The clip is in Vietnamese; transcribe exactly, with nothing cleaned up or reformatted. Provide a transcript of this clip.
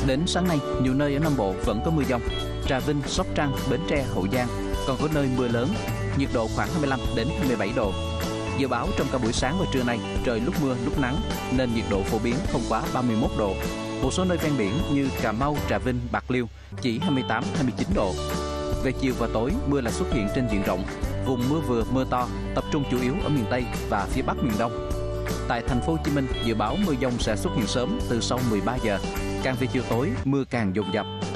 Đến sáng nay, nhiều nơi ở Nam Bộ vẫn có mưa dông. Trà Vinh, Sóc Trăng, Bến Tre, Hậu Giang còn có nơi mưa lớn, nhiệt độ khoảng hai mươi lăm đến hai mươi bảy độ. Dự báo trong cả buổi sáng và trưa nay, trời lúc mưa lúc nắng nên nhiệt độ phổ biến không quá ba mươi mốt độ. Một số nơi ven biển như Cà Mau, Trà Vinh, Bạc Liêu chỉ hai mươi tám đến hai mươi chín độ. Về chiều và tối, mưa lại xuất hiện trên diện rộng. Vùng mưa vừa mưa to tập trung chủ yếu ở miền Tây và phía Bắc miền Đông. Tại thành phố Hồ Chí Minh, dự báo mưa dông sẽ xuất hiện sớm từ sau mười ba giờ. Càng về chiều tối, mưa càng dồn dập.